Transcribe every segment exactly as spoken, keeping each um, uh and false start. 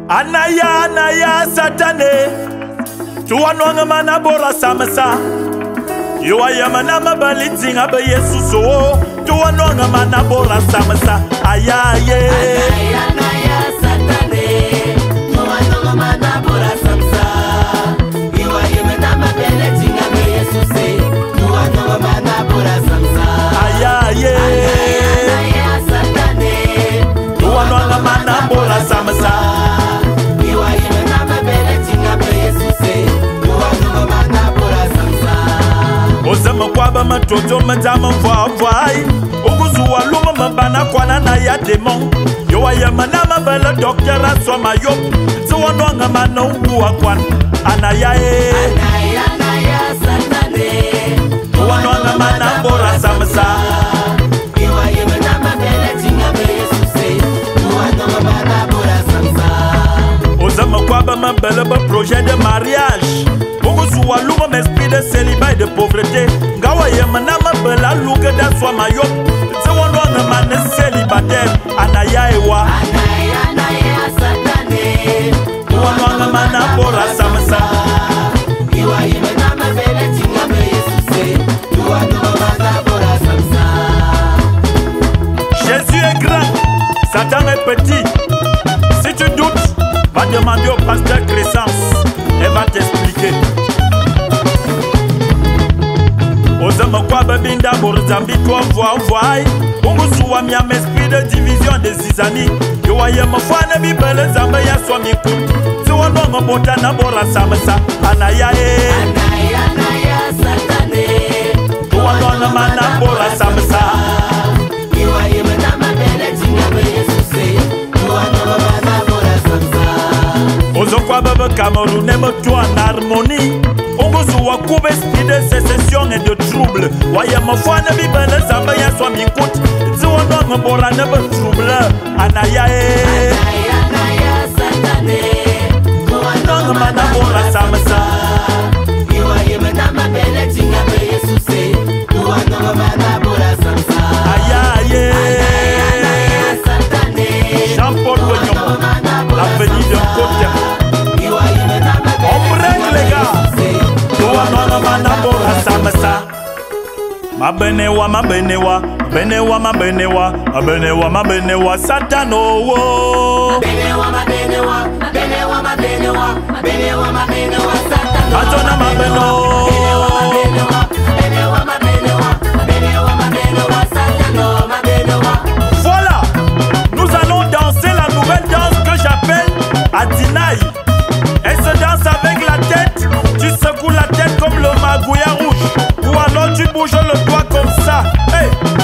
Anaya anaya satane tuwanwanga mana bora samasa Yuwa mana mabalitinga be Yesu so tuwanwanga mana bora samasa ayaye Anaya anaya satane tuwanwanga mana bora samasa Yuwa mana mabalitinga be Yesu se tuwanwanga mana bora samasa ayaye Anaya satane tuwanwanga mana bora samasa Ozama kwaba matoto matama mvavai Uguzuwa luma mabana kwana na ya demon Yowa ya manama bala doktera swama yop Tiwanwanga mana uwa kwan Anaya e Anaya anaya satane Tiwanwanga mana bora samasa Iwa ya manama bela tinga be Yesu se Tiwanwanga mana bora samsa Ozama kwaba mabala ba projet de mariage Uguzuwa luma m'esprit de célibat et de pauvreté Ngawa ye manama bala luke da swama yop Tiwanwanga mana célibataire Anaya ewa Anaya anaya satane Tiwanwanga mana bora samasa Iwa ya manama bela tinga be Yesu se Tiwanwanga mana bora samsa Jésus est grand, Satan est petit. Si tu doutes, va demander au pasteur Crescence. Elle va t'expliquer. Ozama kwa babinda borzambi toi voix voix. Ungu suwa mi am esprit de division des zizani. Yowa ye mafana bi bele zamba ya swami kut. Tiwa nongo bota na bora samasa. Anaya e. Anaya anaya satane Tiwa nongo mana bora samasa. Iwa ye manama bela tinga be Yesu se Tiwanwanga mana bora samsa Ozokwa bebe Cameroun aime toi en harmonie. Ongozuwa kube esprit de sécession et de trouble. Waye mafwana bi bele zamba ya swami kut. Tiwa nongo bora ne be trouble. Anaya e. Anaya anaya satane Nongo mana bora samasa. Iwa ye manama bela tinga be Yesu se Tiwanwanga mana bora samsa Ayaye. Anaya satane Jean-Paul Bognon, l'avenue d'un côté. Iwa ye manama bela On break tinga les be gars. Yesu se Tiwa nongo mana bora samasa. Mabenewa, mabenewa, benewa, mabenewa, mabenewa, mabenewa, Satan oh. Benewa mabenewa, benewa mabenewa, benewa mabenewa, Satan. Atona mabeno. Benewa mabenewa, benewa mabenewa, benewa mabenewa, Satan oh, mabenewa. Voilà, nous allons danser la nouvelle danse que j'appelle Adinaï. Elle se danse avec la tête, tu secoues la tête comme le magouya rouge. Ou alors tu bouges le doigt comme ça. Hey,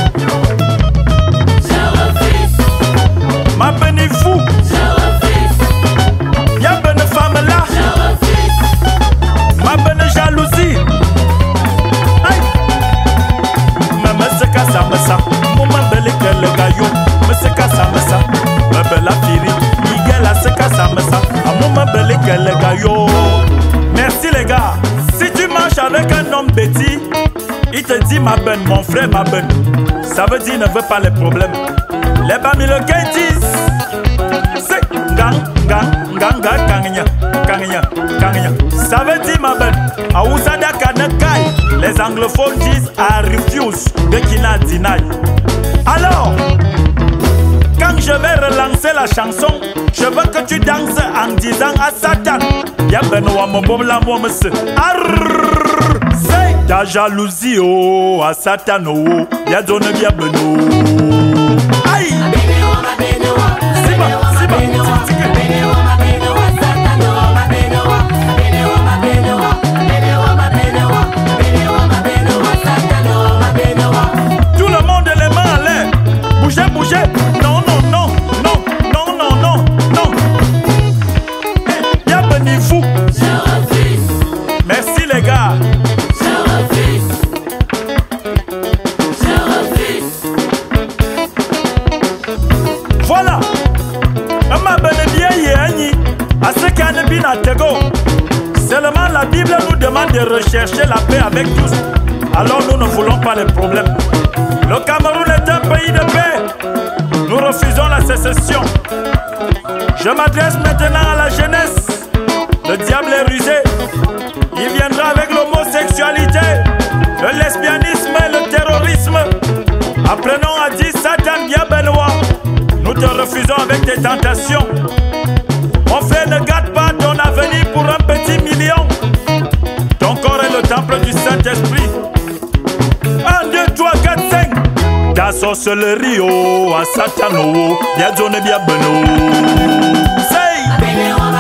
Je refuse, ma béni fou, je refuse, y'a bonne femme là, je refuse, ma bonne jalousie. Hey, mais me se casse à me ça, mon ma belle que le gaillot, me se casse à me ça, ma belle firi, Miguel a se casse à me ça, à mon ma belle que le gaillot. Merci les gars. Si tu marches avec un homme bêtis, il te dit ma bonne, mon frère, ma bonne. Ça veut dire il ne veut pas les problèmes. Les Bamiloquins disent c'est gang, gang, gang, gang, kangnya, kangnya, kangnya. Ça veut dire ma bonne. Aousada Kanakai. Les anglophones disent I refuse, de Kina deny. Alors, quand je vais relancer la chanson, je veux que tu danses en disant à Satan. Ya benoa mon bom la mo monsieur. Arrrr, c'est ta jalousie oh à Satan oh. Ya donne bien beno. Aïe. benewa mabenewa, benewa mabenewa, benewa mabenewa, Satan oh, mabenewa, benewa mabenewa, benewa mabenewa, benewa mabenewa, Satan oh, mabenewa. Tout le monde les mains en l'air. Bougez, bougez. Non, non, non, non, non, non, non, non. Ya beni fou. Je refuse, Merci les gars. je refuse, je refuse. Voilà. Ma belle bien yéani. À ce qu'il y a de bien à Tego. Seulement la Bible nous demande de rechercher la paix avec tous. Alors nous ne voulons pas les problèmes. Le Cameroun est un pays de paix. Nous refusons la sécession. Je m'adresse maintenant à la jeunesse. Le diable est rusé. Il viendra avec l'homosexualité, le lesbianisme et le terrorisme. Apprenons à dire Satan, bien Benoît. Nous te refusons avec tes tentations. Mon frère, ne gâte pas ton avenir pour un petit million. Ton corps est le temple du Saint-Esprit. Un, deux, trois, quatre, cinq. Ta sorcellerie, oh, à Satan, oh, bien donné, bien Benoît. Say!